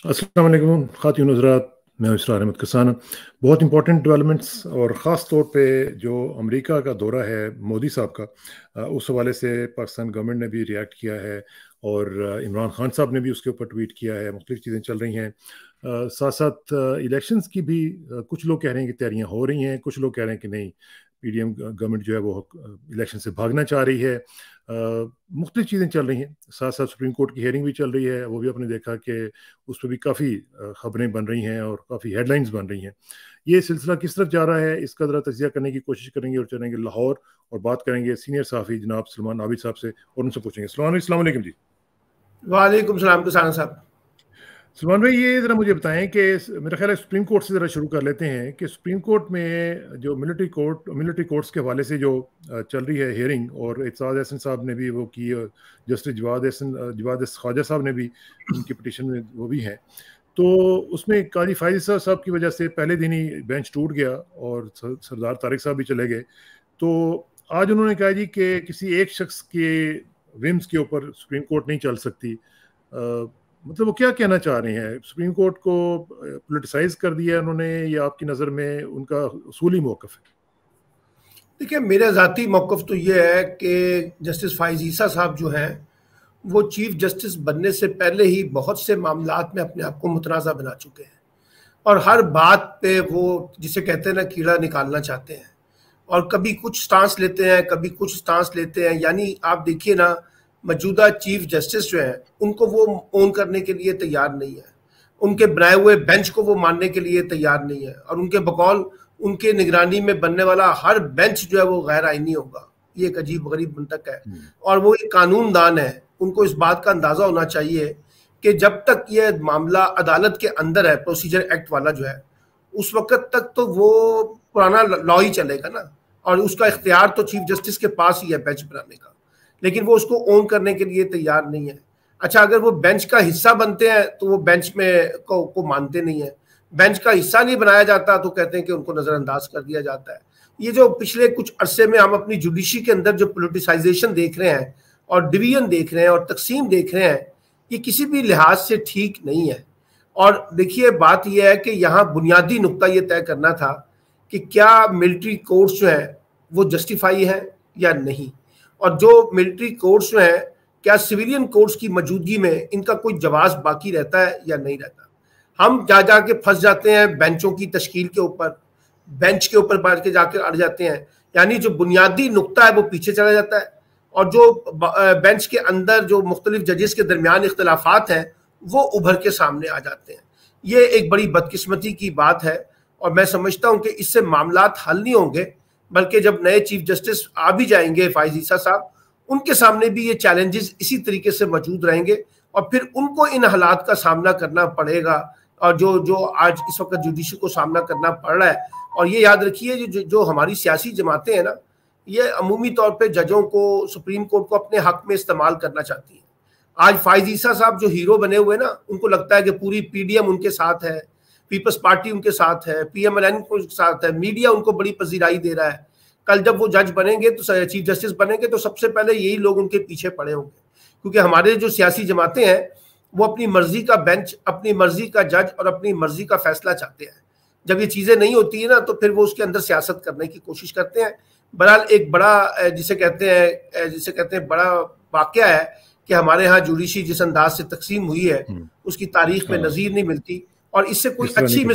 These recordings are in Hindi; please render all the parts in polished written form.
अस्सलाम वालेकुम ख़ातिन हज़रात, मैं इसरार अहमद कसान। बहुत इंपॉर्टेंट डेवलपमेंट्स और ख़ास तौर पे जो अमेरिका का दौरा है मोदी साहब का, उस हवाले से पाकिस्तान गवर्नमेंट ने भी रिएक्ट किया है और इमरान खान साहब ने भी उसके ऊपर ट्वीट किया है। मुख्तलिफ़ चीज़ें चल रही हैं। साथ साथ इलेक्शंस की भी कुछ लोग कह रहे हैं कि तैयारियां हो रही हैं, कुछ लोग कह रहे हैं कि नहीं, पीडीएम गवर्नमेंट जो है वो इलेक्शन से भागना चाह रही है। मुख्तलिफ चीज़ें चल रही हैं। साथ साथ सुप्रीम कोर्ट की हेयरिंग भी चल रही है, वो भी आपने देखा कि उस पर भी काफ़ी खबरें बन रही हैं और काफ़ी हेडलाइंस बन रही हैं। ये सिलसिला किस तरफ जा रहा है, इसका ज़रा तजिया करने की कोशिश करेंगे और चलेंगे लाहौर और बात करेंगे सीनियर सहाफ़ी जनाब सलमान आबिद साहब से और उनसे पूछेंगे। अस्सलाम वालेकुम जी। वालेकुम सलाम किसान साहब। सलमान भाई, ये ज़रा मुझे बताएं कि मेरा ख्याल है सुप्रीम कोर्ट से ज़रा शुरू कर लेते हैं कि सुप्रीम कोर्ट में जो मिलिट्री कोर्ट्स के हवाले से जो चल रही है हियरिंग, और एतजाज़ एहसन साहब ने भी वो की, जस्टिस जवाद ख्वाजा साहब ने भी उनकी पिटीशन में वो भी हैं। तो उसमें काजी फायद साहब की वजह से पहले दिन ही बेंच टूट गया और सरदार तारिक साहब भी चले गए। तो आज उन्होंने कहा जी कि किसी एक शख्स के विम्स के ऊपर सुप्रीम कोर्ट नहीं चल सकती। मतलब वो क्या कहना चाह रहे हैं? सुप्रीम कोर्ट को पॉलिटिसाइज कर दिया उन्होंने, या आपकी नज़र में उनका उसूली मौक़िफ़ है? देखिए, मेरा ज़ाती मौक़िफ़ तो ये है कि जस्टिस फ़ाइज़ ईसा साहब जो हैं वो चीफ जस्टिस बनने से पहले ही बहुत से मामलात में अपने आप को मुतनाज़ा बना चुके हैं और हर बात पे वो जिसे कहते हैं ना कीड़ा निकालना चाहते हैं और कभी कुछ स्टांस लेते हैं, कभी कुछ स्टांस लेते हैं। यानी आप देखिए ना, मौजूदा चीफ जस्टिस जो हैं उनको वो ओन करने के लिए तैयार नहीं है, उनके बनाए हुए बेंच को वो मानने के लिए तैयार नहीं है और उनके बकौल उनके निगरानी में बनने वाला हर बेंच जो है वो गैर आईनी होगा। ये एक अजीब गरीब मंतक है और वो एक कानूनदान है। उनको इस बात का अंदाजा होना चाहिए कि जब तक ये मामला अदालत के अंदर है, प्रोसीजर एक्ट वाला जो है, उस वक्त तक तो वो पुराना लॉ ही चलेगा ना और उसका इख्तियार तो चीफ जस्टिस के पास ही है बेंच बनाने का, लेकिन वो उसको ओन करने के लिए तैयार नहीं है। अच्छा, अगर वो बेंच का हिस्सा बनते हैं तो वो बेंच में को मानते नहीं है। बेंच का हिस्सा नहीं बनाया जाता तो कहते हैं कि उनको नजरअंदाज कर दिया जाता है। ये जो पिछले कुछ अरसे में हम अपनी जुडिशरी के अंदर जो पोलिटिसाइजेशन देख रहे हैं और डिवीजन देख रहे हैं और तकसीम देख रहे हैं, ये किसी भी लिहाज से ठीक नहीं है। और देखिए, बात यह है कि यहाँ बुनियादी नुक्ता ये तय करना था कि क्या मिलिट्री कोर्ट्स जो हैं वो जस्टिफाई है या नहीं, और जो मिलिट्री कोर्ट्स जो हैं क्या सिविलियन कोर्ट्स की मौजूदगी में इनका कोई जवाब बाकी रहता है या नहीं रहता। हम जा जाके फंस जाते हैं बेंचों की तश्कील के ऊपर, बेंच के ऊपर बैठ के जाकर अड़ जाते हैं। यानी जो बुनियादी नुक्ता है वो पीछे चला जाता है और जो बेंच के अंदर जो मुख्तलिफ जजेस के दरमियान इख्तलाफात हैं वो उभर के सामने आ जाते हैं। ये एक बड़ी बदकिस्मती की बात है और मैं समझता हूं कि इससे मामलात हल नहीं होंगे, बल्कि जब नए चीफ जस्टिस आ भी जाएंगे फ़ाइज़ ईसा साहब, उनके सामने भी ये चैलेंजेस इसी तरीके से मौजूद रहेंगे और फिर उनको इन हालात का सामना करना पड़ेगा और जो जो आज इस वक्त जुडिशरी को सामना करना पड़ रहा है। और ये याद रखिए, जो हमारी सियासी जमातें हैं ना, ये अमूमी तौर पे जजों को, सुप्रीम कोर्ट को अपने हक में इस्तेमाल करना चाहती है। आज फ़ाइज़ ईसा साहब जो हीरो बने हुए ना, उनको लगता है कि पूरी पीडीएम उनके साथ है, पीपल्स पार्टी उनके साथ है, पीएमएलएन उनके साथ है, मीडिया उनको बड़ी पजीराई दे रहा है। कल जब वो जज बनेंगे तो चीफ जस्टिस बनेंगे तो सबसे पहले यही लोग उनके पीछे पड़े होंगे, क्योंकि हमारे जो सियासी जमातें हैं वो अपनी मर्जी का बेंच, अपनी मर्जी का जज और अपनी मर्जी का फैसला चाहते हैं। जब ये चीजें नहीं होती है ना तो फिर वो उसके अंदर सियासत करने की कोशिश करते हैं। बहरहाल एक बड़ा जिसे कहते हैं बड़ा वाकया है कि हमारे यहाँ जुडिशरी जिस अंदाज से तकसीम हुई है उसकी तारीख में नजीर नहीं मिलती और इससे कोई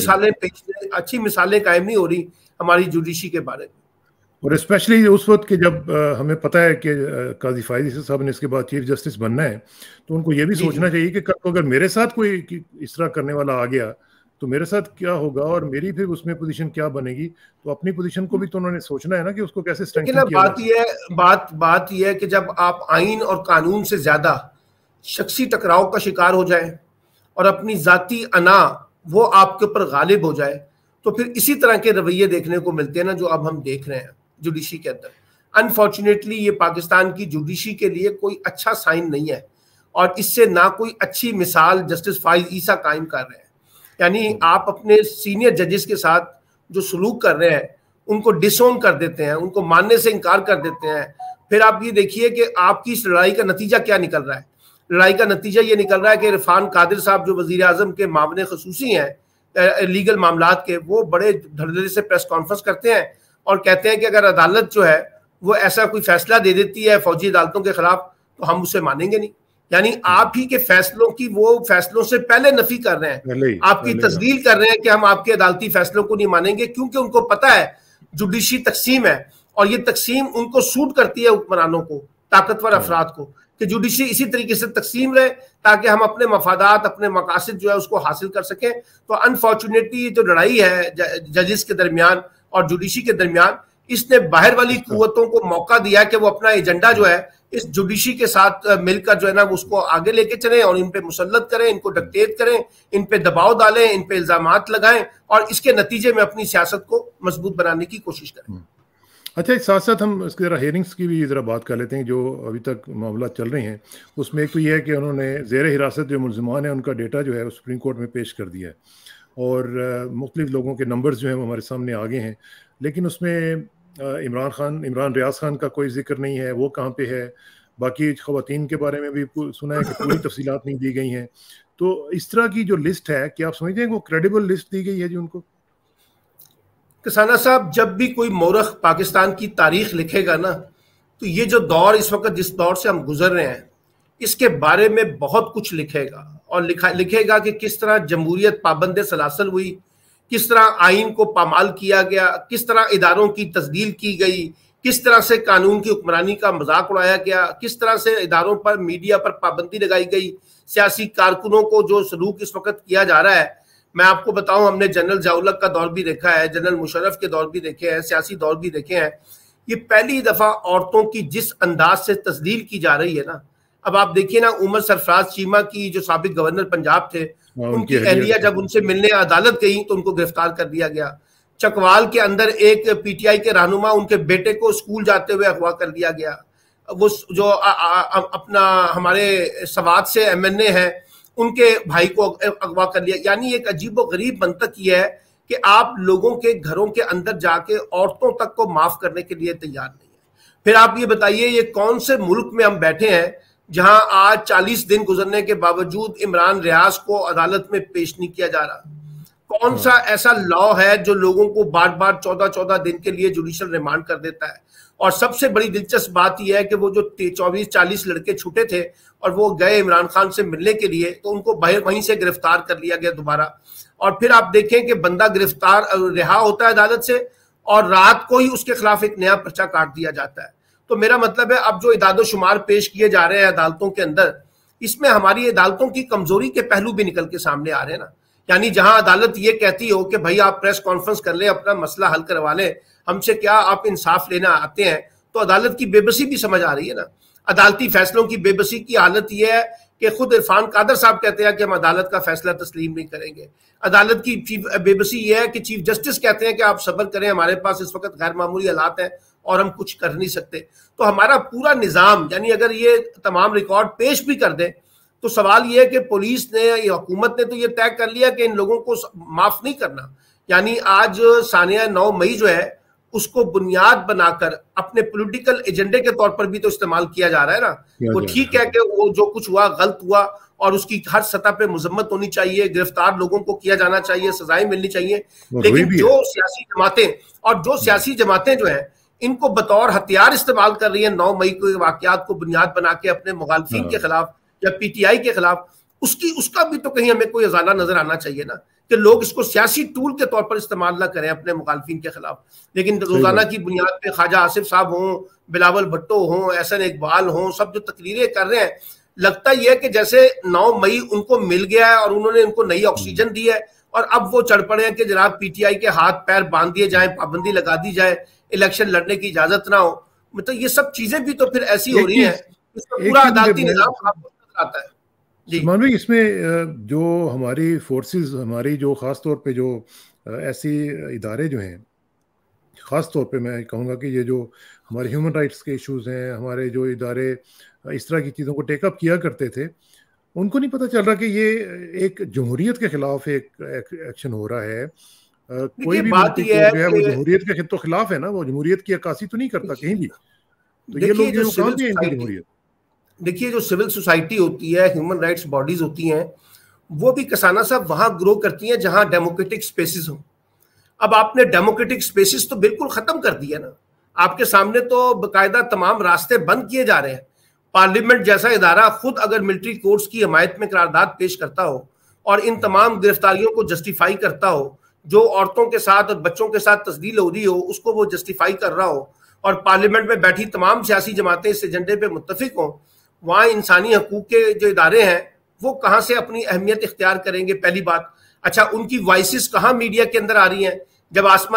अच्छी मिसालें कायम नहीं हो रही हमारी जुडिशरी के बारे में। और स्पेशली उस वक्त के जब हमें पता है कि काजी फायद ईसा साहब ने इसके बाद चीफ जस्टिस बनना है, तो उनको ये भी सोचना चाहिए कि कल को अगर मेरे साथ कोई इस तरह करने वाला आ गया तो मेरे साथ क्या होगा और मेरी फिर उसमें पोजीशन क्या बनेगी। तो अपनी पोजीशन को भी तो उन्होंने सोचना है ना कि उसको कैसे स्ट्रेंथन किया जाए। बात यह है कि जब आप आइन और कानून से ज्यादा शख्सी टकराव का शिकार हो जाए और अपनी जाती अना वो आपके ऊपर गालिब हो जाए, तो फिर इसी तरह के रवैये देखने को मिलते हैं ना जो अब हम देख रहे हैं जुडिशरी के अंदर। अनफॉर्चुनेटली ये पाकिस्तान की जुडिशरी के लिए कोई अच्छा साइन नहीं है और इससे ना कोई अच्छी मिसाल जस्टिस फ़ाइज़ ईसा कायम कर रहे हैं। यानी आप अपने सीनियर जजेस के साथ जो सलूक कर रहे हैं उनको डिसोन कर देते हैं, उनको मानने से इनकार कर देते हैं। फिर आप ये देखिए कि आपकी इस लड़ाई का नतीजा क्या निकल रहा है। लड़ाई का नतीजा ये निकल रहा है कि इरफान कादिर साहब जो वजीर आजम के मामले खसूसी हैं लीगल मामलात के, वो बड़े धड़ल्ले से प्रेस कॉन्फ्रेंस करते हैं और कहते हैं कि अगर अदालत जो है वो ऐसा कोई फैसला दे देती है फौजी अदालतों के खिलाफ तो हम उसे मानेंगे नहीं। यानी आप ही के फैसलों की वो फैसलों से पहले नफी कर रहे हैं, आपकी तस्दील कर रहे हैं कि हम आपके अदालती फैसलों को नहीं मानेंगे, क्योंकि उनको पता है जुडिशरी तकसीम है और ये तकसीम उनको सूट करती है हुक्मरानों को, ताकतवर अफराद को, कि जुडिशरी इसी तरीके से तकसीम रहे ताकि हम अपने मफादात, अपने मकासद जो है उसको हासिल कर सकें। तो अनफॉर्चुनेटली जो लड़ाई है जजेस के दरमियान और जुडिशरी के दरमियान, इसने बाहर वाली कुव्वतों को मौका दिया कि वो अपना एजेंडा जो है इस जुडिशरी के साथ मिलकर जो है ना उसको आगे लेके चलें और इन पे मुसल्लत करें, इनको डिक्टेट करें, इन पे दबाव डालें, इन पे इल्जामात लगाएं और इसके नतीजे में अपनी सियासत को मजबूत बनाने की कोशिश करें। अच्छा, इस साथ साथ हम इसकी जरा हेयरिंग्स की भी जरा बात कर लेते हैं जो अभी तक मामला चल रहे हैं। उसमें एक तो यह है कि उन्होंने ज़ेर हिरासत जो मुल्ज़िमान हैं उनका डेटा जो है सुप्रीम कोर्ट में पेश कर दिया है और मुख्तलिफ लोगों के नंबर्स जो हैं वो हमारे सामने आ गए हैं, लेकिन उसमें इमरान रियाज खान का कोई जिक्र नहीं है, वो कहाँ पे है। बाकी ख़वातीन के बारे में भी सुना है कि पूरी तफसीलात नहीं दी गई हैं। तो इस तरह की जो लिस्ट है, क्या आप समझते हैं वो क्रेडिबल लिस्ट दी गई है जी उनको? किसाना साहब, जब भी कोई मौरख पाकिस्तान की तारीख लिखेगा ना, तो ये जो दौर इस वक्त जिस दौर से हम गुजर रहे हैं इसके बारे में बहुत कुछ लिखेगा और लिखेगा कि किस तरह जमहूरियत पाबंद सलासल हुई, किस तरह आइन को पामाल किया गया, किस तरह इदारों की तस्दील की गई, किस तरह से कानून की हुक्मरानी का मजाक उड़ाया गया, किस तरह से इदारों पर, मीडिया पर पाबंदी लगाई गई, सियासी कारकुनों को जो सलूक इस वक्त किया जा रहा है। मैं आपको बताऊं, हमने जनरल ज़िया-उल-हक का दौर भी देखा है, जनरल मुशर्रफ के दौर भी देखे हैं, सियासी दौर भी देखे हैं। ये पहली दफा औरतों की जिस अंदाज से तस्दील की जा रही है ना, अब आप देखिए ना, उमर सरफराज चीमा की जो साबिक गवर्नर पंजाब थे, उनकी अहलिया जब उनसे मिलने अदालत गई तो उनको गिरफ्तार कर दिया गया। चकवाल के अंदर एक पीटीआई के रहनुमा, उनके बेटे को स्कूल जाते हुए अगवा कर दिया गया। वो जो अपना हमारे सवात से एमएनए है, उनके भाई को अगवा कर लिया। यानी एक अजीबो गरीब मंतक ये है कि आप लोगों के घरों के अंदर जाके औरतों तक को माफ करने के लिए तैयार नहीं है। फिर आप ये बताइए, ये कौन से मुल्क में हम बैठे हैं जहां आज 40 दिन गुजरने के बावजूद इमरान रियाज को अदालत में पेश नहीं किया जा रहा? कौन सा ऐसा लॉ है जो लोगों को बार बार 14-14 दिन के लिए जुडिशियल रिमांड कर देता है? और सबसे बड़ी दिलचस्प बात यह है कि वो जो 24-40 लड़के छूटे थे और वो गए इमरान खान से मिलने के लिए, तो उनको वहीं से गिरफ्तार कर लिया गया दोबारा। और फिर आप देखें कि बंदा गिरफ्तार रिहा होता है अदालत से और रात को ही उसके खिलाफ एक नया पर्चा काट दिया जाता है। तो मेरा मतलब है, अब जो इदादो शुमार पेश किए जा रहे हैं अदालतों के अंदर, इसमें हमारी अदालतों की कमजोरी के पहलू भी निकल के सामने आ रहे हैं ना। यानी जहां अदालत ये कहती हो कि भाई आप प्रेस कॉन्फ्रेंस कर ले, अपना मसला हल करवा ले, हमसे क्या आप इंसाफ लेना आते हैं, तो अदालत की बेबसी भी समझ आ रही है ना। अदालती फैसलों की बेबसी की हालत यह है कि खुद इरफान कादर साहब कहते हैं कि हम अदालत का फैसला तस्लीम नहीं करेंगे। अदालत की बेबसी यह है कि चीफ जस्टिस कहते हैं कि आप सब्र करें, हमारे पास इस वक्त गैर मामूली हालात हैं और हम कुछ कर नहीं सकते। तो हमारा पूरा निज़ाम, यानी अगर ये तमाम रिकॉर्ड पेश भी कर दें तो सवाल ये है कि पुलिस ने या हुकूमत ने तो ये तय कर लिया कि इन लोगों को माफ नहीं करना। यानी आज सानिया 9 मई जो है उसको बुनियाद बनाकर अपने पॉलिटिकल एजेंडे के तौर पर भी तो इस्तेमाल किया जा रहा है ना। वो ठीक है कि वो जो कुछ हुआ गलत हुआ और उसकी हर सतह पे मजम्मत होनी चाहिए, गिरफ्तार लोगों को किया जाना चाहिए, सजाएं मिलनी चाहिए, लेकिन जो सियासी जमातें जो हैं इनको बतौर हथियार इस्तेमाल कर रही है 9 मई के वाकयात को बुनियाद बना के अपने मुखालिफिन के खिलाफ या पीटीआई के खिलाफ, उसका भी तो कहीं हमें कोई अजाला नजर आना चाहिए ना, कि लोग इसको सियासी टूल के तौर पर इस्तेमाल ना करें अपने मुखालिफिन के खिलाफ। लेकिन रोजाना की बुनियाद पे ख्वाजा आसिफ साहब हों, बिलावल भुट्टो हों, एहसन इकबाल हों, सब जो तकरीरें कर रहे हैं, लगता यह है कि जैसे 9 मई उनको मिल गया है और उन्होंने उनको नई ऑक्सीजन दी है और अब वो चढ़ पड़े हैं कि जनाब पीटीआई के हाथ पैर बांध दिए जाए, पाबंदी लगा दी जाए, इलेक्शन लड़ने की इजाजत ना हो। मतलब ये सब चीजें भी तो फिर ऐसी हो रही है, इसका पूरा अदालती निजाम आपको आता है। सलमान भाई, इसमें जो हमारी फोर्सेस, हमारी जो ख़ास तौर पे जो ऐसी इदारे जो हैं, ख़ास तौर पे मैं कहूँगा कि ये जो हमारे ह्यूमन राइट्स के इश्यूज़ हैं, हमारे जो इदारे इस तरह की चीज़ों को टेकअप किया करते थे, उनको नहीं पता चल रहा कि ये एक जमहूरियत के खिलाफ एक एक्शन हो रहा है। कोई भी बात ये है वो जमहूरियत के तो खिलाफ है ना, वो जमहूरियत की अक्कासी तो नहीं करता कहीं भी। तो ये लोग जो काम भी है जमहूरियत। देखिए जो सिविल सोसाइटी होती है, ह्यूमन राइट्स बॉडीज होती हैं, वो भी कसाना साहब वहां ग्रो करती हैं जहां डेमोक्रेटिक स्पेसिस हो। अब आपने डेमोक्रेटिक स्पेसिस तो बिल्कुल खत्म कर दिया ना, आपके सामने तो बकायदा तमाम रास्ते बंद किए जा रहे हैं। पार्लियामेंट जैसा इदारा खुद अगर मिलिट्री कोर्ट्स की हमायत में करारदाद पेश करता हो और इन तमाम गिरफ्तारियों को जस्टिफाई करता हो, जो औरतों के साथ और बच्चों के साथ तस्दील हो रही हो उसको वो जस्टिफाई कर रहा हो, और पार्लियामेंट में बैठी तमाम सियासी जमातें इस एजेंडे पे मुत्तफिक हों, वहां इंसानी हकूक के जो इदारे हैं वो कहां से अपनी अहमियत इख्तियार करेंगे? पहली बात। अच्छा, उनकी वॉइसेस कहां मीडिया के अंदर आ रही हैं? जब आसमा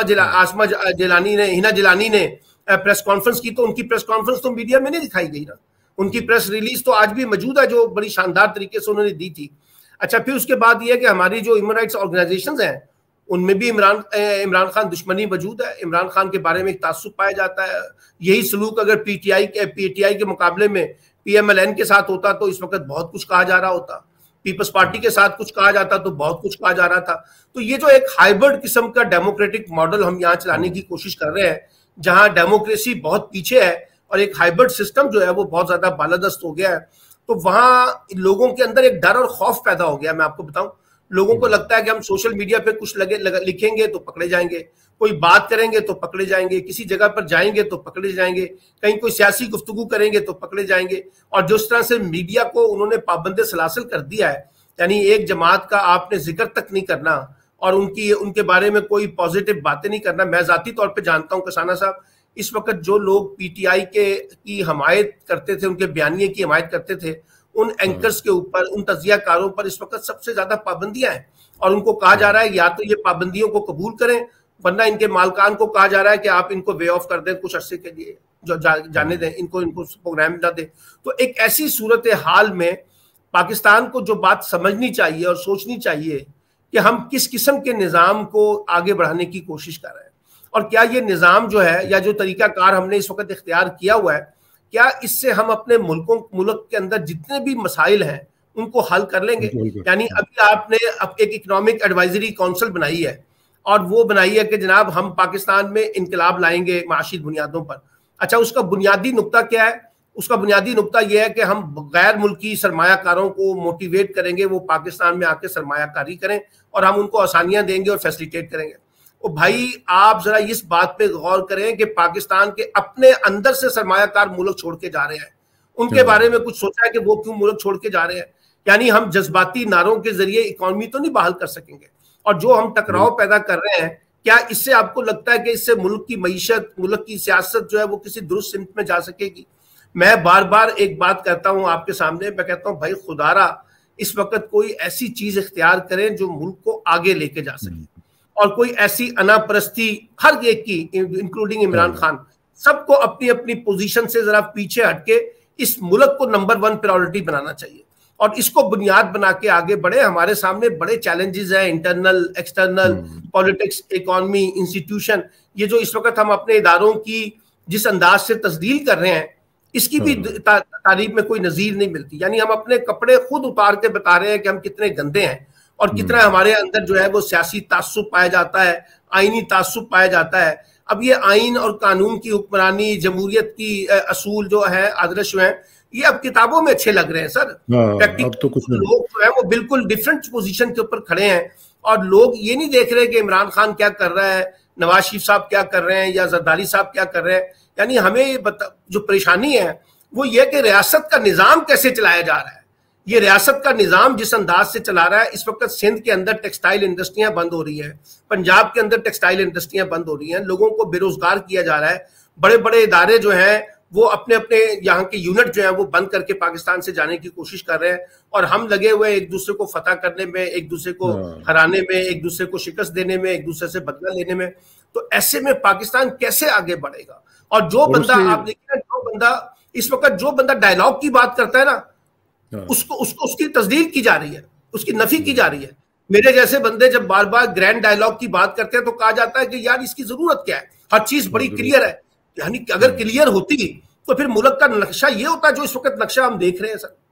जिलानी ने, हिना जिलानी ने प्रेस कॉन्फ्रेंस की, तो उनकी प्रेस कॉन्फ्रेंस तो मीडिया में नहीं दिखाई गई ना। उनकी प्रेस रिलीज तो आज भी मौजूद है जो बड़ी शानदार तरीके से उन्होंने दी थी। अच्छा, फिर उसके बाद ये कि हमारी जो ह्यूमन राइट्स ऑर्गेनाइजेशंस हैं उनमें भी इमरान खान दुश्मनी मौजूद है। इमरान खान के बारे में एक तासुब पाया जाता है। यही सलूक अगर पीटीआई के मुकाबले में पीएमएलएन के साथ होता तो इस वक्त बहुत कुछ कहा जा रहा होता, पीपल्स पार्टी के साथ कुछ कहा जाता तो बहुत कुछ कहा जा रहा था। तो ये जो एक हाइब्रिड किस्म का डेमोक्रेटिक मॉडल हम यहाँ चलाने की कोशिश कर रहे हैं, जहां डेमोक्रेसी बहुत पीछे है और एक हाइब्रिड सिस्टम जो है वो बहुत ज्यादा बालादस्त हो गया है, तो वहां लोगों के अंदर एक डर और खौफ पैदा हो गया। मैं आपको बताऊं, लोगों को लगता है कि हम सोशल मीडिया पे कुछ लिखेंगे तो पकड़े जाएंगे, कोई बात करेंगे तो पकड़े जाएंगे, किसी जगह पर जाएंगे तो पकड़े जाएंगे, कहीं कोई सियासी गुफ्तगू करेंगे तो पकड़े जाएंगे। और जिस तरह से मीडिया को उन्होंने पाबंद सलासिल कर दिया है, यानी एक जमात का आपने जिक्र तक नहीं करना और उनके बारे में कोई पॉजिटिव बातें नहीं करना। मैं जाती तौर पे जानता हूं कसाना साहब, इस वक्त जो लोग पीटीआई की हमायत करते थे, उनके बयानिए की हमायत करते थे, उन एंकर्स के ऊपर, उन तजियाकारों पर इस वक्त सबसे ज्यादा पाबंदियां हैं। और उनको कहा जा रहा है या तो ये पाबंदियों को कबूल करें, वरना इनके मालकान को कहा जा रहा है कि आप इनको वे ऑफ कर दें कुछ अरसे के लिए, जो जाने दें, इनको प्रोग्राम ना दें। तो एक ऐसी सूरत हाल में पाकिस्तान को जो बात समझनी चाहिए और सोचनी चाहिए कि हम किस किस्म के निज़ाम को आगे बढ़ाने की कोशिश कर रहे हैं, और क्या ये निज़ाम जो है या जो तरीकाकार हमने इस वक्त इख्तियार किया हुआ है, क्या इससे हम अपने मुल्क के अंदर जितने भी मसाइल हैं उनको हल कर लेंगे? यानी अभी आपने एक इकोनॉमिक एडवाइजरी काउंसिल बनाई है और वो बनाई है कि जनाब हम पाकिस्तान में इनकलाब लाएंगे माशी बुनियादों पर। अच्छा, उसका बुनियादी नुक्ता क्या है? उसका बुनियादी नुक्ता यह है कि हम गैर मुल्की सरमायाकारों को मोटिवेट करेंगे, वो पाकिस्तान में आके सरमायाकारी करें और हम उनको आसानियां देंगे और फैसिलिटेट करेंगे। तो भाई आप जरा इस बात पे गौर करें कि पाकिस्तान के अपने अंदर से सरमायाकार मुल्क छोड़ के जा रहे हैं, उनके बारे में कुछ सोचा है कि वो क्यों मुल्क छोड़ के जा रहे हैं? यानी हम जज्बाती नारों के जरिए इकॉनमी तो नहीं बहाल कर सकेंगे, और जो हम टकराव पैदा कर रहे हैं, क्या इससे आपको लगता है कि इससे मुल्क की मईशत, मुल्क की सियासत जो है वो किसी दुरुस्त सिमत में जा सकेगी? मैं बार बार एक बात कहता हूं आपके सामने, मैं कहता हूं भाई खुदारा इस वक्त कोई ऐसी चीज इख्तियार करें जो मुल्क को आगे लेके जा सके, और कोई ऐसी अनापरस्ती हर एक की, इंक्लूडिंग इमरान खान, सबको अपनी अपनी पोजीशन से जरा पीछे हटके इस मुल्क को नंबर 1 प्रायोरिटी बनाना चाहिए और इसको बुनियाद बना के आगे बढ़े। हमारे सामने बड़े चैलेंजेस हैं, internal, external, politics, economy, institution. ये जो इस वक्त हम अपने इदारों की जिस अंदाज से तस्दील कर रहे हैं, इसकी भी तारीफ में कोई नजीर नहीं मिलती। यानी हम अपने कपड़े खुद उतार के बता रहे हैं कि हम कितने गंदे हैं और कितना हमारे अंदर जो है वो सियासी तासुब पाया जाता है, आईनी तासुब पाया जाता है। अब ये आइन और कानून की हुक्मरानी, जमहूरियत की असूल जो है, आदर्श है, ये अब किताबों में अच्छे लग रहे हैं सर। अब तो कुछ लोग जो है वो बिल्कुल डिफरेंट पोजीशन के ऊपर खड़े हैं और लोग ये नहीं देख रहे कि इमरान खान क्या कर रहा है, नवाज शरीफ साहब क्या कर रहे हैं या जरदारी साहब क्या कर रहे हैं। यानी हमें ये जो परेशानी है वो ये कि रियासत का निज़ाम कैसे चलाया जा रहा है। ये रियासत का निज़ाम जिस अंदाज से चला रहा है, इस वक्त सिंध के अंदर टेक्सटाइल इंडस्ट्रियां बंद हो रही हैं, पंजाब के अंदर टेक्सटाइल इंडस्ट्रियां बंद हो रही हैं, लोगों को बेरोजगार किया जा रहा है। बड़े बड़े इदारे जो हैं वो अपने अपने यहाँ के यूनिट जो है वो बंद करके पाकिस्तान से जाने की कोशिश कर रहे हैं और हम लगे हुए एक दूसरे को फतह करने में, एक दूसरे को हराने में, एक दूसरे को शिकस्त देने में, एक दूसरे से बदला लेने में। तो ऐसे में पाकिस्तान कैसे आगे बढ़ेगा? और जो बंदा आप देखिए, जो बंदा इस वक्त जो बंदा डायलॉग की बात करता है ना, उसको उसकी तस्दीक की जा रही है, उसकी नफी की जा रही है। मेरे जैसे बंदे जब बार बार ग्रैंड डायलॉग की बात करते हैं तो कहा जाता है कि यार इसकी जरूरत क्या है, हर चीज बड़ी क्लियर है। यानी अगर क्लियर होती तो फिर मुल्क का नक्शा ये होता जो इस वक्त नक्शा हम देख रहे हैं सर।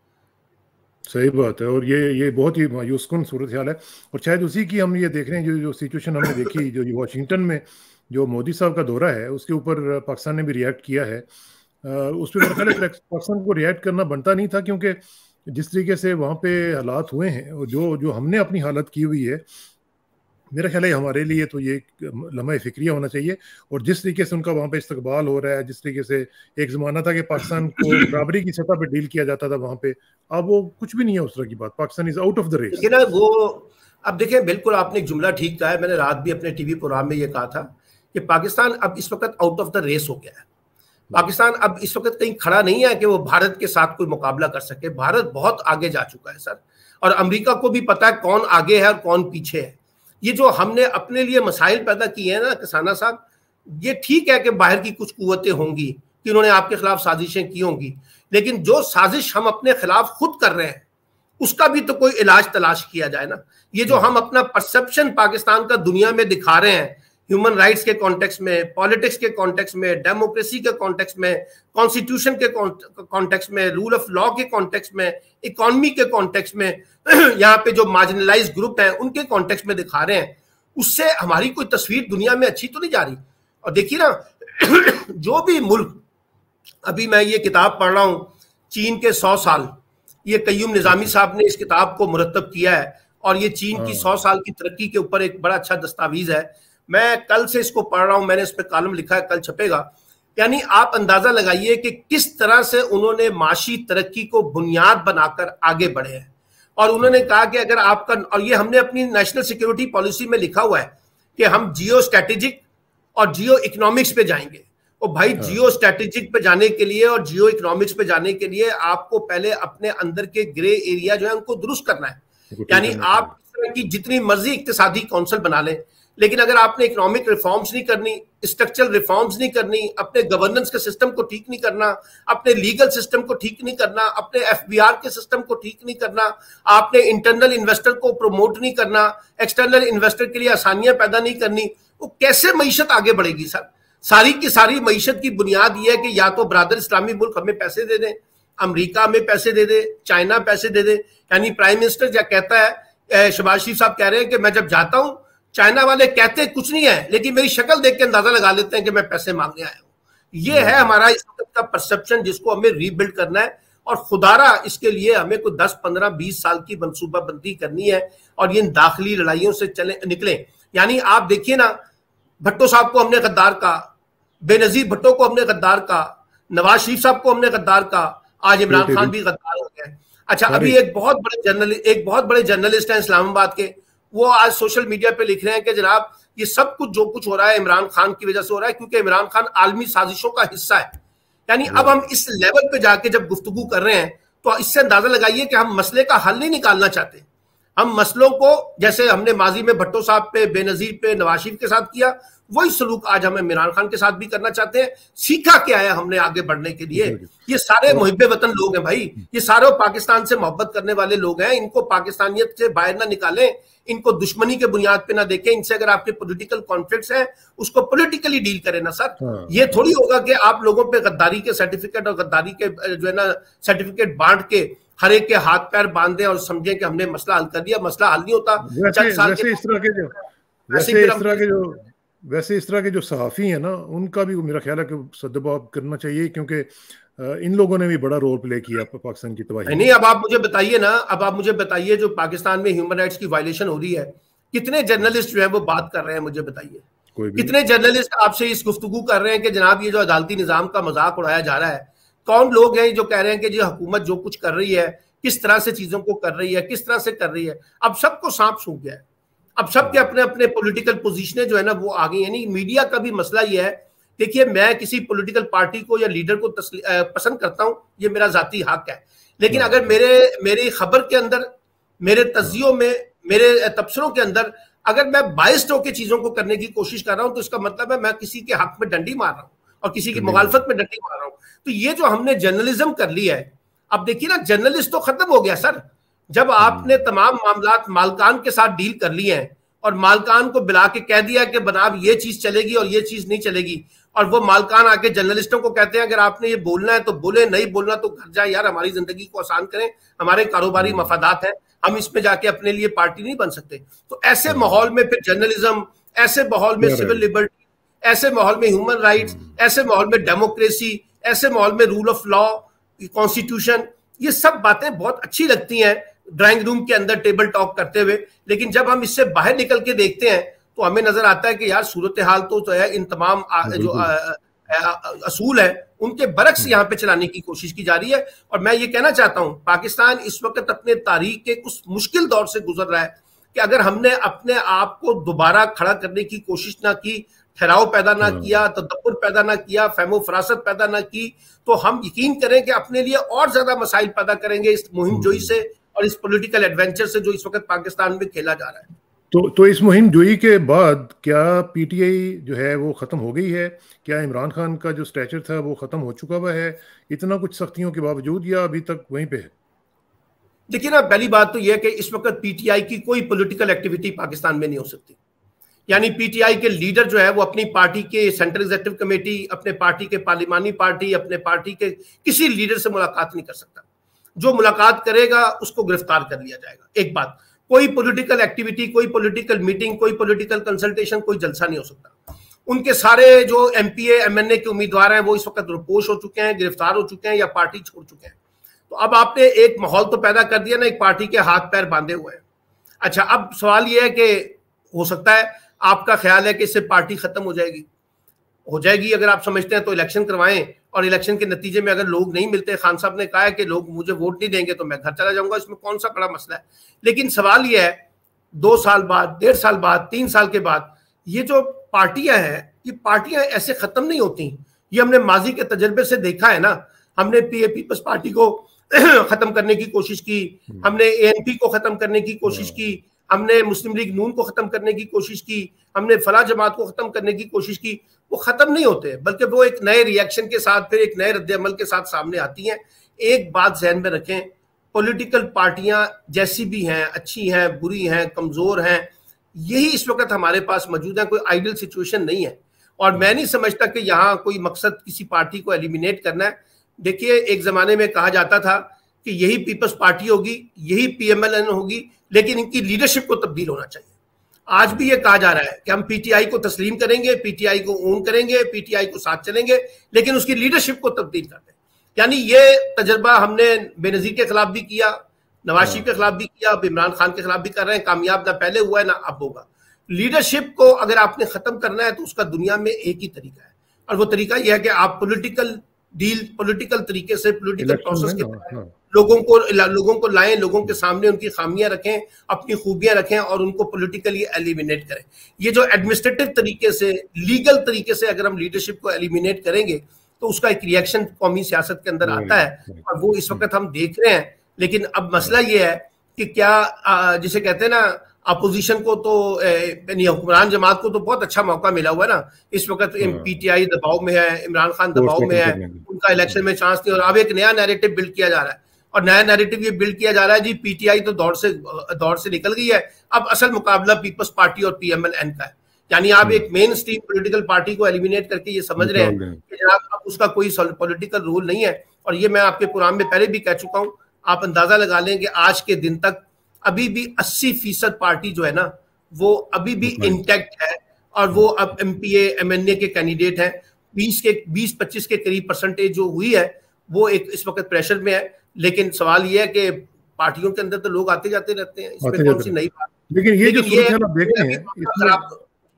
सही बात है, और ये बहुत ही मायूसकुन सूरत हाल है। और शायद उसी की हम ये देख रहे हैं, जो सिचुएशन हमने देखी, जो वाशिंगटन में जो मोदी साहब का दौरा है उसके ऊपर पाकिस्तान ने भी रिएक्ट किया है उस पर मेरा ख्याल है पाकिस्तान को रिएक्ट करना बनता नहीं था, क्योंकि जिस तरीके से वहाँ पे हालात हुए हैं और जो जो हमने अपनी हालत की हुई है, मेरा ख्याल है हमारे लिए तो ये लम्हा फिक्रिया होना चाहिए। और जिस तरीके से उनका वहाँ पे इस्तकबाल हो रहा है, जिस तरीके से एक ज़माना था कि पाकिस्तान को बराबरी की सतह पे डील किया जाता था वहाँ पे, अब वो कुछ भी नहीं है उस तरह की बात। Pakistan is out of the race. लेकिन वो अब देखिए, बिल्कुल आपने एक जुमला ठीक कहा है, मैंने रात भी अपने टीवी प्रोग्राम में ये कहा था कि पाकिस्तान अब इस वक्त आउट ऑफ द रेस हो गया है। पाकिस्तान अब इस वक्त कहीं खड़ा नहीं है कि वो भारत के साथ कोई मुकाबला कर सके। भारत बहुत आगे जा चुका है सर, और अमेरिका को भी पता है कौन आगे है और कौन पीछे है। ये जो हमने अपने लिए मसाइल पैदा किए हैं ना किसाना साहब, ये ठीक है कि बाहर की कुछ कुव्वतें होंगी कि उन्होंने आपके खिलाफ साजिशें की होंगी, लेकिन जो साजिश हम अपने खिलाफ खुद कर रहे हैं उसका भी तो कोई इलाज तलाश किया जाए ना। ये जो हम अपना परसेप्शन पाकिस्तान का दुनिया में दिखा रहे हैं, ह्यूमन राइट्स के कॉन्टेक्स्ट में, पॉलिटिक्स के कॉन्टेक्स्ट में, डेमोक्रेसी के कॉन्टेक्स्ट में, कॉन्स्टिट्यूशन के कॉन्टेक्स्ट में, रूल ऑफ लॉ के कॉन्टेक्स्ट में, इकोनॉमी के कॉन्टेक्स्ट में, यहाँ पे जो मार्जिनलाइज्ड ग्रुप हैं उनके कॉन्टेक्स्ट में दिखा रहे हैं, उससे हमारी कोई तस्वीर दुनिया में अच्छी तो नहीं जा रही। और देखिए ना, जो भी मुल्क, अभी मैं ये किताब पढ़ रहा हूं चीन के 100 साल, ये कय्यूम निजामी साहब ने इस किताब को मुरतब किया है, और ये चीन की 100 साल की तरक्की के ऊपर एक बड़ा अच्छा दस्तावेज है। मैं कल से इसको पढ़ रहा हूं, मैंने इस पे कॉलम लिखा है, कल छपेगा। यानी आप अंदाजा लगाइए कि किस तरह से उन्होंने माशी तरक्की को बुनियाद बनाकर आगे बढ़े हैं। और उन्होंने कहा कि अगर आपका, और ये हमने अपनी नेशनल सिक्योरिटी पॉलिसी में लिखा हुआ है कि हम जियो स्ट्रेटेजिक और जियो इकोनॉमिक्स पे जाएंगे। और भाई जियो स्ट्रेटेजिक पे जाने के लिए और जियो इकोनॉमिक्स पे जाने के लिए आपको पहले अपने अंदर के ग्रे एरिया जो है उनको दुरुस्त करना है। यानी आप इस तरह की जितनी मर्जी इक्तिसादी काउंसिल बना लें, लेकिन अगर आपने इकोनॉमिक रिफॉर्म्स नहीं करनी, स्ट्रक्चरल रिफॉर्म्स नहीं करनी, अपने गवर्नेंस के सिस्टम को ठीक नहीं करना, अपने लीगल सिस्टम को ठीक नहीं करना, अपने एफबीआर के सिस्टम को ठीक नहीं करना, आपने इंटरनल इन्वेस्टर को प्रमोट नहीं करना, एक्सटर्नल इन्वेस्टर के लिए आसानियां पैदा नहीं करनी, वो कैसे मईशत आगे बढ़ेगी सर? सारी की सारी मईशत की बुनियाद यह है कि या तो ब्रादर इस्लामी मुल्क हमें पैसे दे दें, अमेरिका हमें पैसे दे दे, चाइना पैसे दे दे। यानी प्राइम मिनिस्टर क्या कहता है, शहबाज शरीफ साहब कह रहे हैं कि मैं जब जाता हूं चाइना वाले कहते कुछ नहीं है, लेकिन मेरी शक्ल देख के अंदाजा लगा लेते हैं कि मैं पैसे मांगने आया हूं। ये है हमारा इस वक्त का परसेप्शन, जिसको हमें रीबिल्ड करना है। और खुदारा इसके लिए हमें कोई 10, 15, 20 साल की मनसूबाबंदी करनी है और इन दाखिली लड़ाइयों से चले निकले। यानी आप देखिए ना, भट्टो साहब को हमने गद्दार कहा, बेनजीर भट्टो को हमने गद्दार कहा, नवाज शरीफ साहब को हमने गद्दार कहा, आज इमरान खान भी गद्दार हो गए। अच्छा, अभी एक बहुत बड़े जर्नलिस्ट हैं इस्लामाबाद के, वो आज सोशल मीडिया पे लिख रहे हैं कि जनाब ये सब कुछ जो कुछ हो रहा है इमरान खान की वजह से हो रहा है, क्योंकि इमरान खान आलमी साजिशों का हिस्सा है। यानी अब हम इस लेवल पे जाके जब गुफ्तगू कर रहे हैं तो इससे अंदाजा लगाइए कि हम मसले का हल नहीं निकालना चाहते। हम मसलों को, जैसे हमने माजी में भट्टो साहब पे, बेनजीर पे, नवाज शरीफ के साथ किया, वही सलूक आज हमें इमरान खान के साथ भी करना चाहते हैं। सीखा क्या है हमने आगे बढ़ने के लिए? ये सारे मुहिब्बे वतन लोग हैं भाई, ये सारे पाकिस्तान से मोहब्बत करने वाले लोग हैं। इनको पाकिस्तानियत से बाहर ना निकालें, इनको दुश्मनी के बुनियाद पे ना देखें। इनसे अगर आपके पॉलिटिकल कॉन्फ्लिक्ट्स हैं उसको पॉलिटिकली डील करें ना सर। ये थोड़ी होगा कि आप लोगों पे गद्दारी के सर्टिफिकेट और गद्दारी के जो है ना सर्टिफिकेट बांट के हर एक के हाथ पैर बांधे और समझें कि हमने मसला हल कर दिया। मसला हल नहीं होता। वैसे इस तरह के जो सहाफ़ी हैं ना, उनका भी मेरा ख्याल है कि सदुपयोग करना चाहिए, क्योंकि इन लोगों ने भी बड़ा रोल प्ले किया पाकिस्तान की तबाही। नहीं, अब आप मुझे बताइए ना, अब आप मुझे बताइए जो पाकिस्तान में ह्यूमन राइट्स की वायलेशन हो रही है, कितने जर्नलिस्ट जो है वो बात कर रहे हैं? मुझे बताइए, कितने जर्नलिस्ट आपसे इस गुफ्तगू कर रहे हैं कि जनाब ये जो अदालती निजाम का मजाक उड़ाया जा रहा है? कौन लोग हैं जो कह रहे हैं कि जो हुकूमत जो कुछ कर रही है, किस तरह से चीजों को कर रही है, किस तरह से कर रही है? अब सबको सांप सूख गया है। अब सबके अपने अपने पॉलिटिकल पोजीशनें जो है ना वो आ गई। यानी मीडिया का भी मसला ये है। देखिए, मैं किसी पॉलिटिकल पार्टी को या लीडर को पसंद करता हूं, ये मेरा जाती हक है, लेकिन अगर मेरी खबर के अंदर, मेरे तज्जियों में, मेरे तबसरों के अंदर अगर मैं बाइस्ड होकर चीजों को करने की कोशिश कर रहा हूं तो इसका मतलब है मैं किसी के हक में डंडी मार रहा हूं और किसी की मुखालफत में डंडी मार रहा हूं। तो ये जो हमने जर्नलिज्म कर लिया है, अब देखिए ना, जर्नलिस्ट तो खत्म हो गया सर। जब आपने तमाम मामलात मालकान के साथ डील कर लिए हैं और मालकान को बुला के कह दिया कि बनाब ये चीज चलेगी और ये चीज नहीं चलेगी, और वो मालकान आके जर्नलिस्टों को कहते हैं अगर आपने ये बोलना है तो बोले, नहीं बोलना तो घर जाए यार, हमारी जिंदगी को आसान करें, हमारे कारोबारी मफादात हैं, हम इसमें जाके अपने लिए पार्टी नहीं बन सकते। तो ऐसे माहौल में फिर जर्नलिज्म, ऐसे माहौल में सिविल लिबर्टी, ऐसे माहौल में ह्यूमन राइट्स, ऐसे माहौल में डेमोक्रेसी, ऐसे माहौल में रूल ऑफ लॉ, कॉन्स्टिट्यूशन, ये सब बातें बहुत अच्छी लगती हैं ड्राइंग रूम के अंदर टेबल टॉक करते हुए, लेकिन जब हम इससे बाहर निकल के देखते हैं तो हमें नजर आता है कि यार सूरत हाल तो है इन तमाम जो असूल है उनके बरक्स यहाँ पे चलाने की कोशिश की जा रही है। और मैं ये कहना चाहता हूं, पाकिस्तान इस वक्त अपने तारीख के उस मुश्किल दौर से गुजर रहा है कि अगर हमने अपने आप को दोबारा खड़ा करने की कोशिश ना की, ठहराव पैदा ना किया, तदब्बुर पैदा ना किया, फहमो फरासत पैदा ना की, तो हम यकीन करें कि अपने लिए और ज्यादा मसाइल पैदा करेंगे इस मुहिम जोई से और इस पॉलिटिकल एडवेंचर से जो इस वक्त पाकिस्तान में खेला जा रहा है। तो इस मुहिम जोई के बाद क्या पीटीआई जो है वो ख़त्म हो गई है? क्या इमरान खान का जो स्टैचर था वो ख़त्म हो चुका हुआ है इतना कुछ सख्तियों के बावजूद, या अभी तक वहीं पे है? देखिए ना, पहली बात तो यह कि इस वक्त पीटीआई की कोई पॉलिटिकल एक्टिविटी पाकिस्तान में नहीं हो सकती। यानी पीटीआई के लीडर जो है वो अपनी पार्टी के सेंट्रल एग्जीक्यूटिव कमेटी, अपने पार्टी के पार्लिमानी पार्टी, अपने पार्टी के किसी लीडर से मुलाकात नहीं कर सकता। जो मुलाकात करेगा उसको गिरफ्तार कर लिया जाएगा। एक बात, कोई पॉलिटिकल एक्टिविटी, कोई पॉलिटिकल मीटिंग, कोई पॉलिटिकल कंसल्टेशन, कोई जलसा नहीं हो सकता। उनके सारे जो एमपीए एमएनए के उम्मीदवार हैं वो इस वक्त रुपोश हो चुके हैं, गिरफ्तार हो चुके हैं या पार्टी छोड़ चुके हैं। तो अब आपने एक माहौल तो पैदा कर दिया ना, एक पार्टी के हाथ पैर बांधे हुए हैं। अच्छा, अब सवाल यह है कि हो सकता है आपका ख्याल है कि इससे पार्टी खत्म हो जाएगी। अगर आप समझते हैं तो इलेक्शन करवाएं, और इलेक्शन के नतीजे में अगर लोग नहीं मिलते, खान साहब ने कहा है कि लोग मुझे वोट नहीं देंगे तो मैं घर चला जाऊंगा, इसमें कौन सा बड़ा मसला है। लेकिन सवाल यह है 2 साल बाद, 1.5 साल बाद, 3 साल के बाद ये जो पार्टियां हैं, ये पार्टियां ऐसे खत्म नहीं होती। ये हमने माजी के तजर्बे से देखा है ना। हमने पीपल्स पार्टी को खत्म करने की कोशिश की, हमने एएनपी को खत्म करने की कोशिश की, हमने मुस्लिम लीग नून को खत्म करने की कोशिश की, हमने फलाह जमात को खत्म करने की कोशिश की। वो खत्म नहीं होते, बल्कि वो एक नए रिएक्शन के साथ, फिर एक नए रद्द-ए-अमल के साथ सामने आती हैं। एक बात ज़हन में रखें, पॉलिटिकल पार्टियां जैसी भी हैं, अच्छी हैं, बुरी हैं, कमजोर हैं, यही इस वक्त हमारे पास मौजूद है। कोई आइडियल सिचुएशन नहीं है। और मैं नहीं समझता कि यहाँ कोई मकसद किसी पार्टी को एलिमिनेट करना है। देखिए, एक जमाने में कहा जाता था कि यही पीपल्स पार्टी होगी, यही पीएमएलएन होगी, लेकिन इनकी लीडरशिप को तब्दील होना चाहिए। आज भी ये कहा जा रहा है कि हम पीटीआई को तस्लीम करेंगे, पीटीआई को ओन करेंगे, पीटीआई को साथ चलेंगे, लेकिन उसकी लीडरशिप को तब्दील कर दें। यानी ये तजर्बा हमने बेनजीर के खिलाफ भी किया, नवाज शरीफ के खिलाफ भी किया, अब इमरान खान के खिलाफ भी कर रहे हैं। कामयाब ना पहले हुआ है ना अब होगा। लीडरशिप को अगर आपने खत्म करना है तो उसका दुनिया में एक ही तरीका है, और वो तरीका यह है कि आप पॉलिटिकल डील, पॉलिटिकल तरीके से, पॉलिटिकल प्रोसेस के तहत लोगों को लाएं, लोगों के सामने उनकी खामियां रखें, अपनी खूबियां रखें और उनको पॉलिटिकली एलिमिनेट करें। ये जो एडमिनिस्ट्रेटिव तरीके से, लीगल तरीके से अगर हम लीडरशिप को एलिमिनेट करेंगे तो उसका एक रिएक्शन कौमी सियासत के अंदर आता है, और वो इस वक्त हम देख रहे हैं। लेकिन अब मसला ये है कि क्या जिसे कहते हैं ना, अपोजिशन को तो हुक्मरान जमात को तो बहुत अच्छा मौका मिला हुआ है ना। इस वक्त पीटीआई दबाव में है, इमरान खान दबाव में है, उनका इलेक्शन में चांस नहीं। और अब एक नया नैरेटिव बिल्ड किया जा रहा है, और नया नैरेटिव ये बिल्ड किया जा रहा है जी, पीटीआई तो दौड़ से निकल गई है, अब असल मुकाबला पीपल्स पार्टी और पीएमएलएन का है। यानी आप एक मेन स्ट्रीम पॉलिटिकल पार्टी को एलिमिनेट करके ये समझ रहे हैं कि जनाब अब उसका कोई पॉलिटिकल रोल नहीं है। और ये मैं आपके प्रोग्राम में पहले भी कह चुका हूं, आप अंदाजा लगा लें कि आज के दिन तक अभी भी 80% पार्टी जो है ना, वो अभी भी इंटैक्ट है, और वो अब एमपीए एमएनए के कैंडिडेट हैं। 20-25 के करीब परसेंटेज जो हुई है वो एक इस वक्त प्रेशर में है। लेकिन सवाल ये है कि पार्टियों के अंदर तो लोग आते जाते रहते हैं, इसमें कौन सी नई बात। लेकिन ये जो सूरत आप देखते हैं,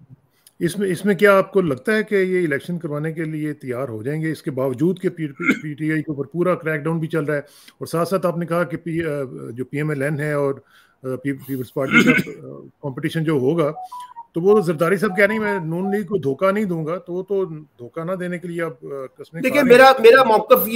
इसमें क्या आपको लगता है कि ये इलेक्शन करवाने के लिए तैयार हो जाएंगे, इसके बावजूद कि पीटीआई के ऊपर पूरा क्रैकडाउन भी चल रहा है, और साथ साथ आपने कहा कि जो पीएमएलएन है और पीपल्स पार्टी का कंपटीशन जो होगा, तो वो जरदारी साहब कह रही मैं नून लीग को धोखा नहीं दूंगा, तो वो तो धोखा ना देने के लिए आप कसमें। देखिए, मेरा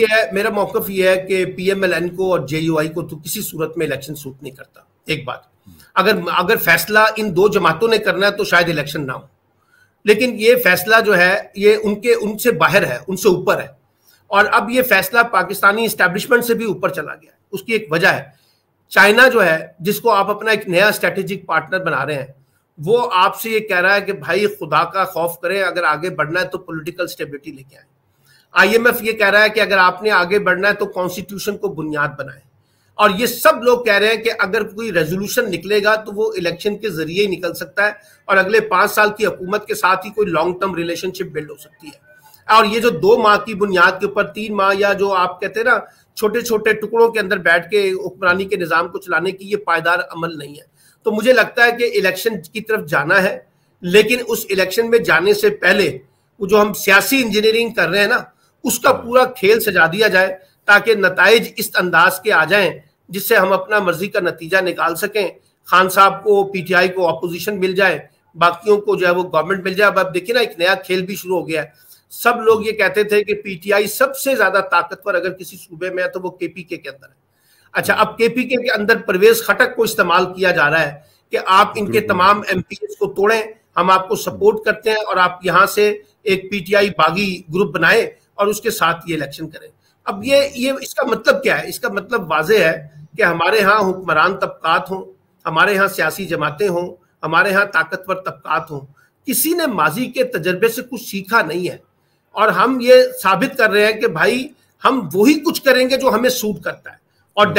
मौकफ ये है कि पीएमएलएन को और जेयूआई को तो किसी सूरत में इलेक्शन सूट नहीं करता। एक बात, अगर फैसला इन दो जमातों ने करना है तो शायद इलेक्शन ना हो, लेकिन ये फैसला जो है ये उनसे बाहर है, उनसे ऊपर है। और अब ये फैसला पाकिस्तानी एस्टैब्लिशमेंट से भी ऊपर चला गया है। उसकी एक वजह है, चाइना जो है, जिसको आप अपना एक नया स्ट्रेटेजिक पार्टनर बना रहे हैं, वो आपसे ये कह रहा है कि भाई खुदा का खौफ करें, अगर आगे बढ़ना है तो पॉलिटिकल स्टेबिलिटी लेके आए। आईएमएफ ये कह रहा है कि अगर आपने आगे बढ़ना है तो कॉन्स्टिट्यूशन को बुनियाद बनाए। और ये सब लोग कह रहे हैं कि अगर कोई रेजोल्यूशन निकलेगा तो वो इलेक्शन के जरिए ही निकल सकता है, और अगले 5 साल की हुकूमत के साथ ही कोई लॉन्ग टर्म रिलेशनशिप बिल्ड हो सकती है। और ये जो 2 माह की बुनियाद के ऊपर 3 माह या जो आप कहते हैं ना छोटे छोटे टुकड़ों के अंदर बैठ के हुक्मरानी के निजाम को चलाने की ये पायदार अमल नहीं है। तो मुझे लगता है कि इलेक्शन की तरफ जाना है, लेकिन उस इलेक्शन में जाने से पहले वो जो हम सियासी इंजीनियरिंग कर रहे हैं ना, उसका पूरा खेल सजा दिया जाए ताकि नताइज इस अंदाज के आ जाएं जिससे हम अपना मर्जी का नतीजा निकाल सकें। खान साहब को, पीटीआई को अपोजिशन मिल जाए, बाकियों को जो है वो गवर्नमेंट मिल जाए। अब देखिए ना, एक नया खेल भी शुरू हो गया है। सब लोग ये कहते थे कि पीटीआई सबसे ज्यादा ताकतवर अगर किसी सूबे में है तो वो केपीके के अंदर है। अच्छा, अब केपीके के अंदर परवेज खटक को इस्तेमाल किया जा रहा है कि आप इनके तमाम एमपीएस को तोड़ें, हम आपको सपोर्ट करते हैं और आप यहां से एक पीटीआई बागी ग्रुप बनाए और उसके साथ ये इलेक्शन करें। अब ये इसका मतलब क्या है? इसका मतलब वाजे है कि हमारे यहाँ हुक्मरान तबकात हों, हमारे यहाँ सियासी जमातें हों, हमारे यहाँ ताकतवर तबकात हों, किसी ने माजी के तजर्बे से कुछ सीखा नहीं है और हम ये साबित कर रहे हैं कि भाई हम वही कुछ करेंगे जो हमें सूट करता है और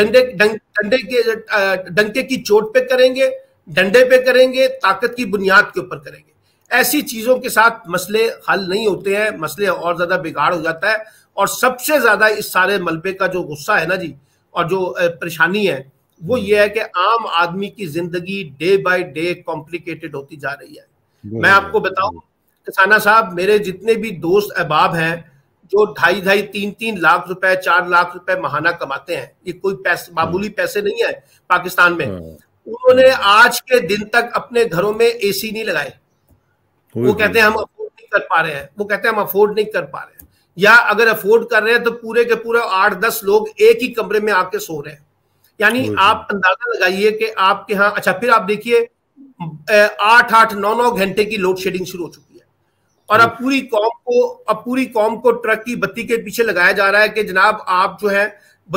डंके की चोट पे करेंगे, डंडे पे करेंगे, ताकत की बुनियाद के ऊपर करेंगे। ऐसी चीजों के साथ मसले हल नहीं होते हैं, मसले और ज्यादा बिगाड़ हो जाता है। और सबसे ज्यादा इस सारे मलबे का जो गुस्सा है ना जी, और जो परेशानी है वो ये है कि आम आदमी की जिंदगी डे बाय डे कॉम्प्लिकेटेड होती जा रही है। मैं आपको बताऊं किसाना साहब, मेरे जितने भी दोस्त अहबाब हैं जो 2.5 3 लाख रुपए 4 लाख रुपए महाना कमाते हैं, ये कोई पैसे मामूली पैसे नहीं है पाकिस्तान में, उन्होंने आज के दिन तक अपने घरों में एसी नहीं लगाए। वो कहते हैं हम अफोर्ड नहीं कर पा रहे हैं, वो कहते हैं हम अफोर्ड नहीं कर पा रहे हैं, या अगर अफोर्ड कर रहे हैं तो पूरे के पूरे 8-10 लोग एक ही कमरे में आके सो रहे हैं। यानी आप अंदाजा लगाइए कि आपके यहाँ, अच्छा फिर आप देखिए 8-8 9-9 घंटे की लोड शेडिंग शुरू हो चुकी है और अब पूरी कौम को ट्रक की बत्ती के पीछे लगाया जा रहा है कि जनाब आप जो है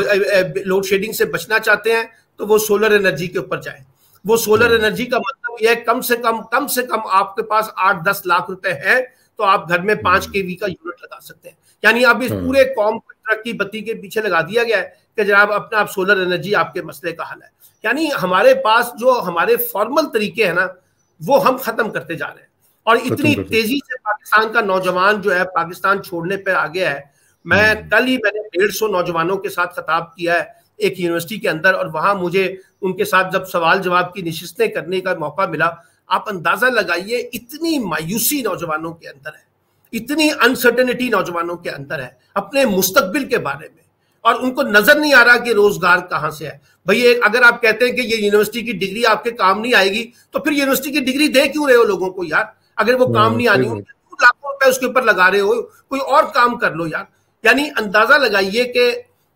लोड शेडिंग से बचना चाहते हैं तो वो सोलर एनर्जी के ऊपर जाए। वो सोलर एनर्जी का मतलब यह है कम से कम आपके पास 8-10 लाख रुपए है तो आप घर में 5 kV का यूनिट लगा सकते हैं। यानी अब इस पूरे कौम को ट्रक की बत्ती के पीछे लगा दिया गया है कि जनाब अपना आप सोलर एनर्जी आपके मसले का हल है। यानी हमारे पास जो हमारे फॉर्मल तरीके हैं ना वो हम खत्म करते जा रहे हैं और इतनी तेजी से पाकिस्तान का नौजवान जो है पाकिस्तान छोड़ने पर आ गया है। मैंने 150 नौजवानों के साथ खिताब किया है एक यूनिवर्सिटी के अंदर और वहां मुझे उनके साथ जब सवाल जवाब की नशिस्तें करने का मौका मिला, आप अंदाजा लगाइए इतनी मायूसी नौजवानों के अंदर है, इतनी अनसर्टेनिटी नौजवानों के अंदर है अपने मुस्तकबिल के बारे में और उनको नजर नहीं आ रहा कि रोजगार कहां से है। भैया अगर आप कहते हैं कि ये यूनिवर्सिटी की डिग्री आपके काम नहीं आएगी तो फिर यूनिवर्सिटी की डिग्री दे क्यों रहे हो लोगों को यार? अगर वो काम नहीं आनी हो, लाखों रुपए उसके ऊपर लगा रहे हो, कोई और काम कर लो यार। यानी अंदाजा लगाइए कि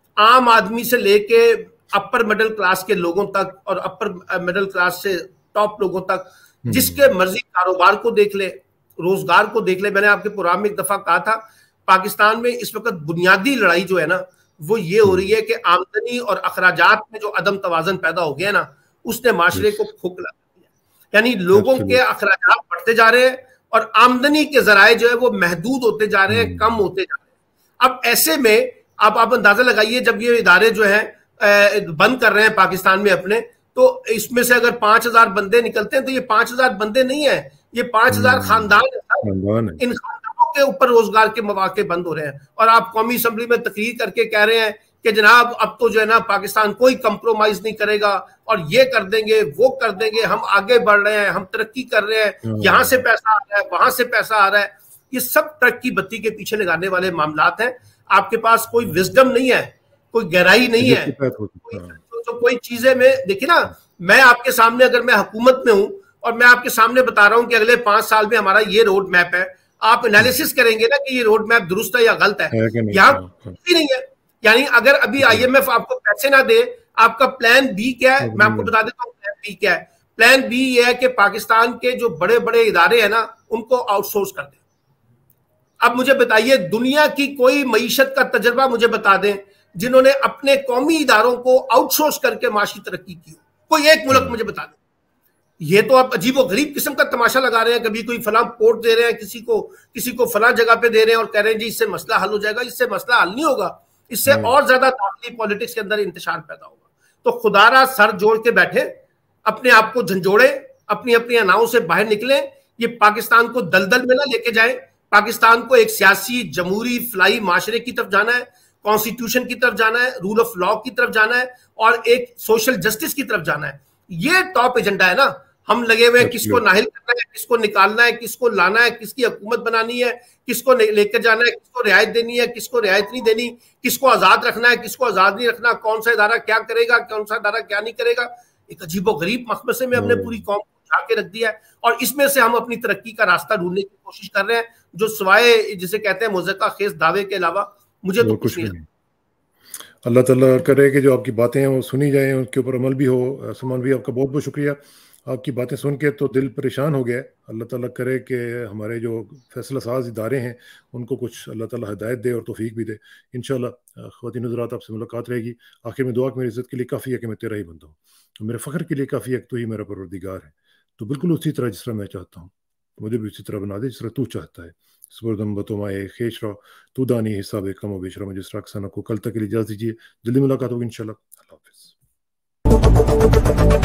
आम आदमी से लेके अपर मिडिल क्लास के लोगों तक और अपर मिडिल क्लास से टॉप लोगों तक जिसके मर्जी कारोबार को देख ले, रोजगार को देख ले। मैंने आपके प्रोग्राम में एक दफा कहा था पाकिस्तान में इस वक्त बुनियादी लड़ाई जो है ना वो ये हो रही है कि आमदनी और अखराजात में जो अदम तवाजन पैदा हो गया ना उसने माशरे को खोखला कर दिया। यानी लोगों के अखराजात बढ़ते जा रहे हैं और आमदनी के जराए जो है वो महदूद होते जा रहे हैं, कम होते जा रहे हैं। अब ऐसे में आप अंदाजा लगाइए जब ये इदारे जो है बंद कर रहे हैं पाकिस्तान में अपने, तो इसमें से अगर 5,000 बंदे निकलते हैं तो ये 5,000 बंदे नहीं है, ये 5,000 खानदान है। इन खानदानों के ऊपर रोजगार के मौके बंद हो रहे हैं और आप कौमी असेंबली में तकरीर करके कह रहे हैं कि जनाब अब तो जो है ना पाकिस्तान कोई कंप्रोमाइज नहीं करेगा और ये कर देंगे वो कर देंगे, हम आगे बढ़ रहे हैं, हम तरक्की कर रहे हैं, यहाँ से पैसा आ रहा है वहां से पैसा आ रहा है। ये सब ट्रक की बत्ती के पीछे लगाने वाले मामलात हैं। आपके पास कोई विजडम नहीं है, कोई गहराई नहीं है, कोई चीजें में देखिए ना, मैं आपके सामने अगर मैं हुकूमत में हूं और मैं आपके सामने बता रहा हूं कि अगले 5 साल में हमारा ये रोड मैप है, आप एनालिसिस करेंगे ना कि ये रोड मैप दुरुस्त है या गलत है? यहाँ भी नहीं है। यानी अगर अभी आईएमएफ आपको पैसे ना दे, आपका प्लान बी क्या है? मैं आपको बता देता हूँ प्लान बी क्या है। प्लान बी ये है कि पाकिस्तान के जो बड़े बड़े इदारे हैं ना उनको आउटसोर्स कर दें। अब मुझे बताइए दुनिया की कोई मईशत का तजर्बा मुझे बता दें जिन्होंने अपने कौमी इदारों को आउटसोर्स करके माशी तरक्की की हो, कोई एक मुल्क मुझे बता दें। ये तो आप अजीब और गरीब किस्म का तमाशा लगा रहे हैं, कभी कोई फलां पोर्ट दे रहे हैं किसी को फलां जगह पे दे रहे हैं और कह रहे हैं जी इससे मसला हल हो जाएगा। इससे मसला हल नहीं होगा, इससे और ज्यादा दाखिली पॉलिटिक्स के अंदर इंतशार पैदा होगा। तो खुदारा सर जोड़ के बैठे, अपने आप को झंझोड़े, अपनी अपनी अनाओं से बाहर निकले, ये पाकिस्तान को दलदल में ना लेके जाए। पाकिस्तान को एक सियासी जमहूरी फलाई माशरे की तरफ जाना है, कॉन्स्टिट्यूशन की तरफ जाना है, रूल ऑफ लॉ की तरफ जाना है और एक सोशल जस्टिस की तरफ जाना है। ये टॉप एजेंडा है ना। हम लगे हुए हैं किसको नाहिल करना है, किसको निकालना है, किसको लाना है, किसकी हुकूमत बनानी है, किसको लेकर जाना है, किसको रियायत देनी है, किसको रियायत नहीं देनी, किसको आजाद रखना है, किसको आजाद नहीं रखना, कौन सा इदारा क्या करेगा, कौन सा इदारा क्या नहीं करेगा। एक अजीबोगरीब मखमसे में हमने पूरी कौम को उठा के रख दिया है और इसमें से हम अपनी तरक्की का रास्ता ढूंढने की कोशिश कर रहे हैं, जो सिवाय जिसे कहते हैं मुज़क्का खेज दावे के अलावा मुझे तो कुछ नहीं। अल्लाह ताला करे कि जो आपकी बातें हैं वो सुनी जाएं, उनके ऊपर अमल भी हो। सलमान भाई, आपका बहुत बहुत शुक्रिया। आपकी बातें सुन के तो दिल परेशान हो गया है। अल्लाह ताला करे कि हमारे जो फैसला साज इदारे हैं उनको कुछ अल्लाह ताला हिदायत दे और तौफीक भी दे। इंशाल्लाह ख़वातीन हज़रात, आपसे मुलाकात रहेगी। आखिर में दुआ कि मेरी इज़्ज़त के लिए काफ़ी है कि मैं तेरा ही बंदा हूँ, तो मेरे फ़ख्र के लिए काफ़ी है कि तू ही मेरा परवरदिगार है। तो बिल्कुल उसी तरह जिस तरह मैं चाहता हूँ मुझे भी उसी तरह बना दे जिस तरह तू चाहता है। सुबरदम बतोमाए खेश रहो, तू दानी हिसाब कम व बेशरा मुझे को कल तक के लिए इजाज़त दीजिए। जल्दी मुलाकात होगी इंशाल्लाह। अल्लाह हाफ़िज़।